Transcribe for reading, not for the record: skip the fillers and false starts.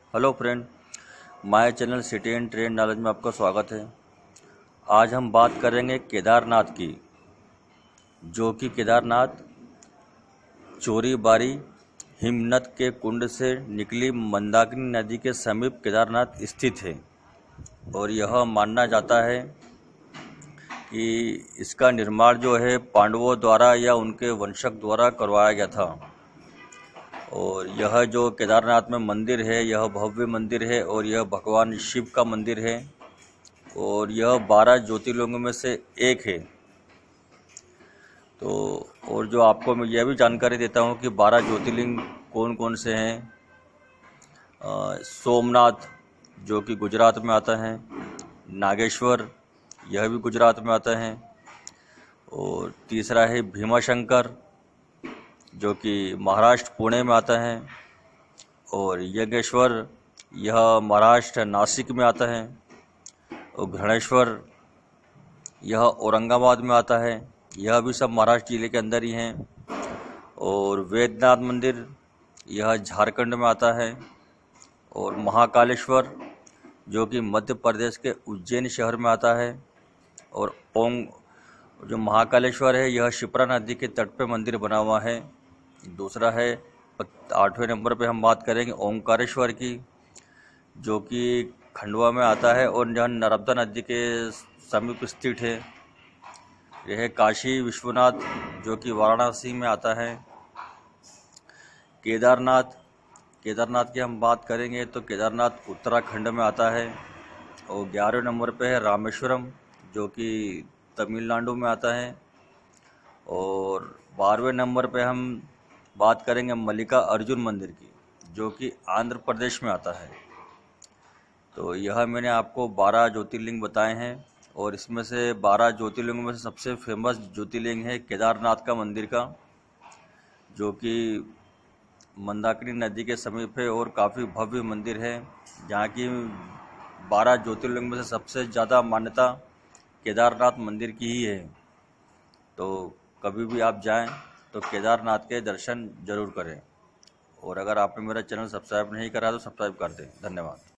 Hello friend, my channel city and trend knowledge में आपका स्वागत है। आज हम बात करेंगे केदारनाथ की, जो कि केदारनाथ चोरी बारी हिमनद के कुंड से निकली मंदाकिनी नदी के समीप केदारनाथ स्थित है। और यह माना जाता है कि इसका निर्माण जो है पांडवों द्वारा या उनके वंशज द्वारा करवाया गया था। और यह जो केदारनाथ में मंदिर है, यह भव्य मंदिर है और यह भगवान शिव का मंदिर है और यह 12 ज्योतिर्लिंगों में से एक है। तो और जो आपको मैं यह भी जानकारी देता हूँ कि 12 ज्योतिर्लिंग कौन कौन से हैं। सोमनाथ जो कि गुजरात में आता है, नागेश्वर यह भी गुजरात में आता है, और तीसरा है भीमाशंकर जो कि महाराष्ट्र पुणे में आता है, और यज्ञेश्वर यह महाराष्ट्र नासिक में आता है, और घृणेश्वर यह औरंगाबाद में आता है, यह भी सब महाराष्ट्र जिले के अंदर ही हैं। और वैद्यनाथ मंदिर यह झारखंड में आता है, और महाकालेश्वर जो कि मध्य प्रदेश के उज्जैन शहर में आता है। और जो महाकालेश्वर है यह शिप्रा नदी के तट पे मंदिर बना हुआ है। दूसरा है 8वें नंबर पे हम बात करेंगे ओंकारेश्वर की, जो कि खंडवा में आता है और जहाँ नर्मदा नदी के समीप स्थित है। यह काशी विश्वनाथ जो कि वाराणसी में आता है। केदारनाथ की हम बात करेंगे तो केदारनाथ उत्तराखंड में आता है। और 11वें नंबर पे है रामेश्वरम जो कि तमिलनाडु में आता है। और 12वें नंबर पे हम बात करेंगे मल्लिका अर्जुन मंदिर की, जो कि आंध्र प्रदेश में आता है। तो यह मैंने आपको 12 ज्योतिर्लिंग बताए हैं, और इसमें से 12 ज्योतिर्लिंगों में से सबसे फेमस ज्योतिर्लिंग है केदारनाथ का मंदिर का, जो कि मंदाकिनी नदी के समीप है और काफ़ी भव्य मंदिर है, जहाँ की 12 ज्योतिर्लिंग में से सबसे ज़्यादा मान्यता केदारनाथ मंदिर की ही है। तो कभी भी आप जाएं तो केदारनाथ के दर्शन जरूर करें। और अगर आपने मेरा चैनल सब्सक्राइब नहीं करा तो सब्सक्राइब कर दें। धन्यवाद।